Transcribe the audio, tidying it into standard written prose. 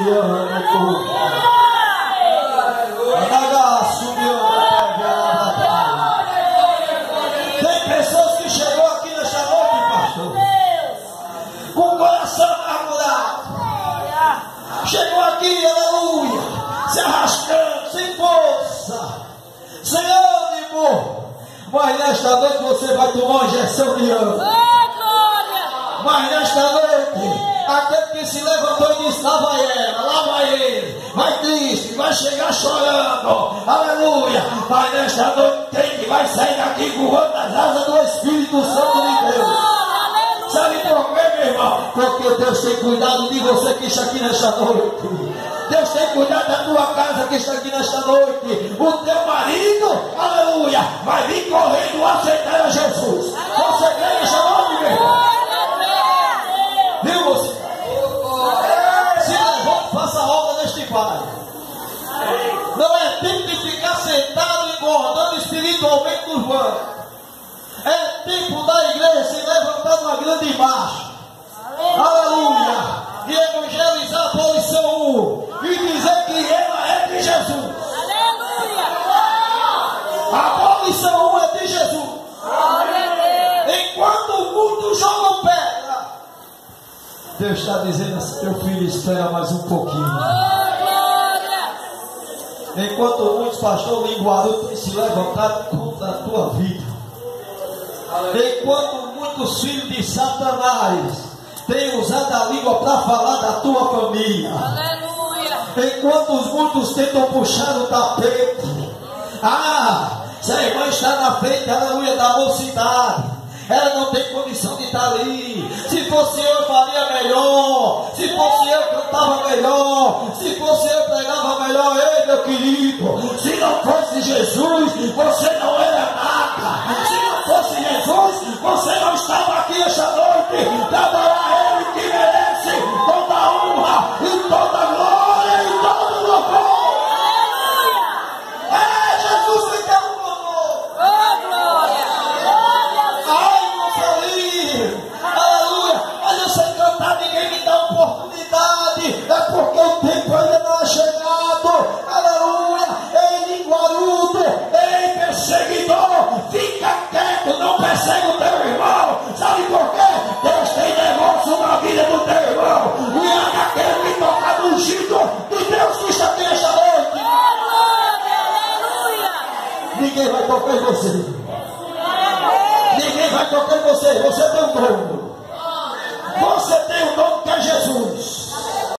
Tem pessoas que chegou aqui nesta noite, pastor, com o coração amargurado. Chegou aqui, aleluia, se arrastando, sem força, sem ânimo. Mas nesta noite você vai tomar uma injeção de ânimo. Mas nesta noite, aquele que se levantou e disse: lá vai ela, lá vai ele, vai triste, vai chegar chorando, aleluia. Mas nesta noite, quem que vai sair daqui voando nas asas do Espírito Santo de Deus? Sabe por quê, meu irmão? Porque Deus tem cuidado de você que está aqui nesta noite. Deus tem cuidado da tua casa que está aqui nesta noite. O teu marido, aleluia, vai vir correndo aceitar a Jesus. Você crê nesta noite, meu irmão? Viu você? Se levante, faça a obra deste Pai. Não é tempo de ficar sentado engordando espiritualmente nos bancos. É tempo da igreja se levantar numa grande marcha. Aleluia! E evangelizar a posição 1 e dizer que ela é de Jesus. Aleluia! A posição 1 é de Jesus. Enquanto o mundo joga pedra, Deus está dizendo assim: meu filho, espera mais um pouquinho. Enquanto muitos pastores linguarudos têm se levantado contra a tua vida, enquanto muitos filhos de Satanás têm usado a língua para falar da tua família, enquanto os muitos tentam puxar o tapete, se a irmã está na frente, aleluia, da mocidade, ela não tem condição de estar ali. Se fosse eu faria melhor, se fosse eu cantava melhor, se fosse eu pregava melhor. Ei, meu querido, se não fosse Jesus, você não era nada. Se não fosse Jesus, você não estava aqui esta noite para adorar Ele que merece toda a honra e toda a glória e todo o louvor. É Jesus que tem o louvor. Aleluia, mas eu sei cantar, ninguém me dá oportunidade, é porque o tempo ainda não é chegado. Aleluia, ei linguarudo, ei perseguidor, fica quieto, não persegue o teu irmão. Sabe por quê? Deus tem negócio na vida do teu irmão, e é aquele que toca no ungido de Deus que está aqui esta noite. Ninguém vai tocar em você.